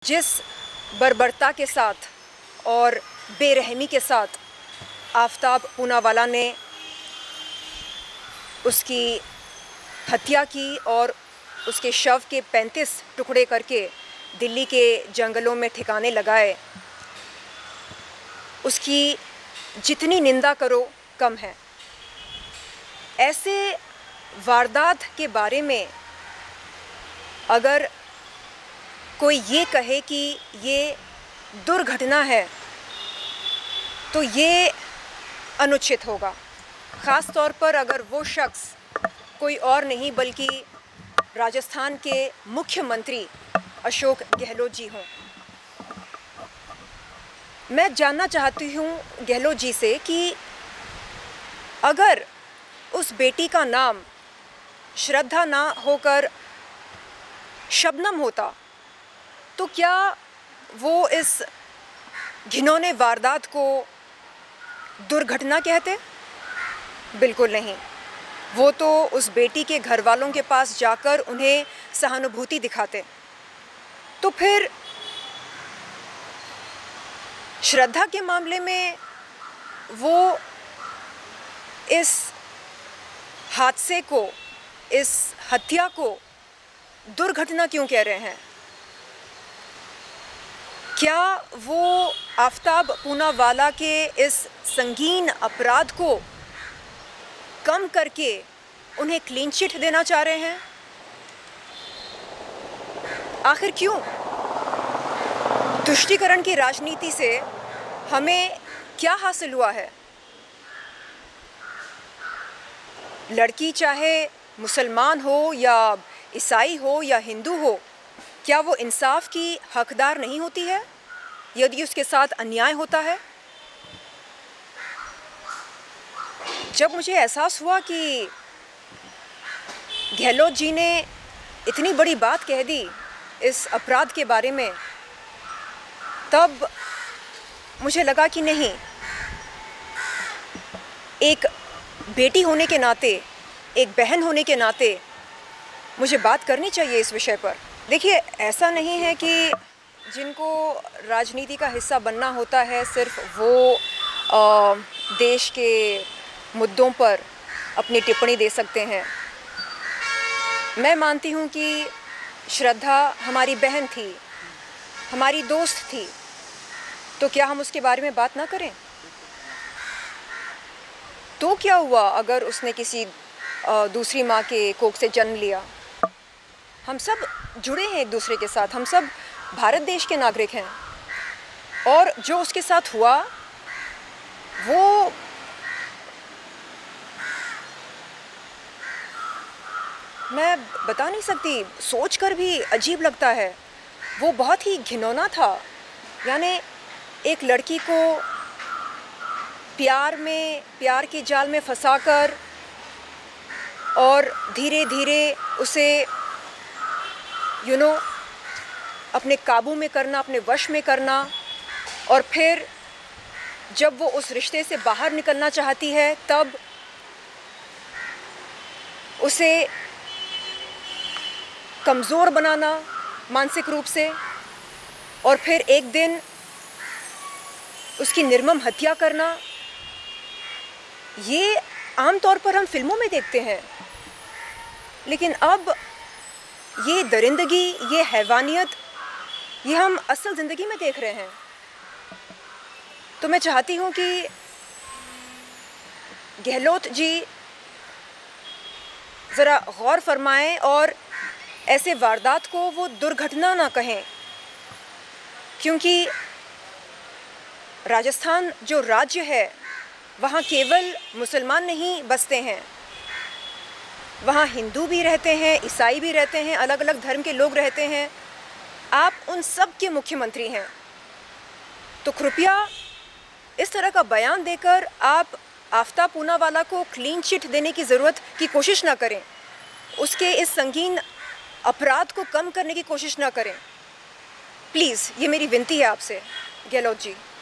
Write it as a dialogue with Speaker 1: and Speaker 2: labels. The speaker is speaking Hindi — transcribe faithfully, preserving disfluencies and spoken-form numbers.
Speaker 1: जिस बर्बरता के साथ और बेरहमी के साथ आफ्ताब पूनावाला ने उसकी हत्या की और उसके शव के पैंतीस टुकड़े करके दिल्ली के जंगलों में ठिकाने लगाए, उसकी जितनी निंदा करो कम है। ऐसे वारदात के बारे में अगर कोई ये कहे कि ये दुर्घटना है तो ये अनुचित होगा, ख़ास तौर पर अगर वो शख्स कोई और नहीं बल्कि राजस्थान के मुख्यमंत्री अशोक गहलोत जी हों। मैं जानना चाहती हूँ गहलोत जी से कि अगर उस बेटी का नाम श्रद्धा ना होकर शबनम होता तो क्या वो इस घिनौने वारदात को दुर्घटना कहते? बिल्कुल नहीं। वो तो उस बेटी के घर वालों के पास जाकर उन्हें सहानुभूति दिखाते। तो फिर श्रद्धा के मामले में वो इस हादसे को, इस हत्या को दुर्घटना क्यों कह रहे हैं? क्या वो आफ्ताब पूनावाला के इस संगीन अपराध को कम करके उन्हें क्लीन चिट देना चाह रहे हैं? आखिर क्यों? तुष्टीकरण की राजनीति से हमें क्या हासिल हुआ है? लड़की चाहे मुसलमान हो या ईसाई हो या हिंदू हो, क्या वो इंसाफ की हकदार नहीं होती है यदि उसके साथ अन्याय होता है? जब मुझे एहसास हुआ कि गहलोत जी ने इतनी बड़ी बात कह दी इस अपराध के बारे में, तब मुझे लगा कि नहीं, एक बेटी होने के नाते, एक बहन होने के नाते मुझे बात करनी चाहिए इस विषय पर। देखिए, ऐसा नहीं है कि जिनको राजनीति का हिस्सा बनना होता है सिर्फ वो आ, देश के मुद्दों पर अपनी टिप्पणी दे सकते हैं। मैं मानती हूँ कि श्रद्धा हमारी बहन थी, हमारी दोस्त थी, तो क्या हम उसके बारे में बात ना करें? तो क्या हुआ अगर उसने किसी आ, दूसरी माँ के कोख से जन्म लिया? हम सब जुड़े हैं एक दूसरे के साथ, हम सब भारत देश के नागरिक हैं, और जो उसके साथ हुआ वो मैं बता नहीं सकती, सोचकर भी अजीब लगता है। वो बहुत ही घिनौना था। यानी एक लड़की को प्यार में, प्यार के जाल में फंसाकर और धीरे धीरे उसे यू नो अपने काबू में करना, अपने वश में करना, और फिर जब वो उस रिश्ते से बाहर निकलना चाहती है तब उसे कमज़ोर बनाना मानसिक रूप से, और फिर एक दिन उसकी निर्मम हत्या करना। ये आम तौर पर हम फिल्मों में देखते हैं, लेकिन अब ये दरिंदगी, ये हैवानियत, ये हम असल ज़िंदगी में देख रहे हैं। तो मैं चाहती हूँ कि गहलोत जी ज़रा गौर फरमाएं और ऐसे वारदात को वो दुर्घटना ना कहें, क्योंकि राजस्थान जो राज्य है वहाँ केवल मुसलमान नहीं बसते हैं, वहाँ हिंदू भी रहते हैं, ईसाई भी रहते हैं, अलग अलग धर्म के लोग रहते हैं। आप उन सब के मुख्यमंत्री हैं, तो कृपया इस तरह का बयान देकर आप आफ्ताब पूनावाला को क्लीन चिट देने की ज़रूरत की कोशिश ना करें, उसके इस संगीन अपराध को कम करने की कोशिश ना करें। प्लीज़, ये मेरी विनती है आपसे गहलोत जी।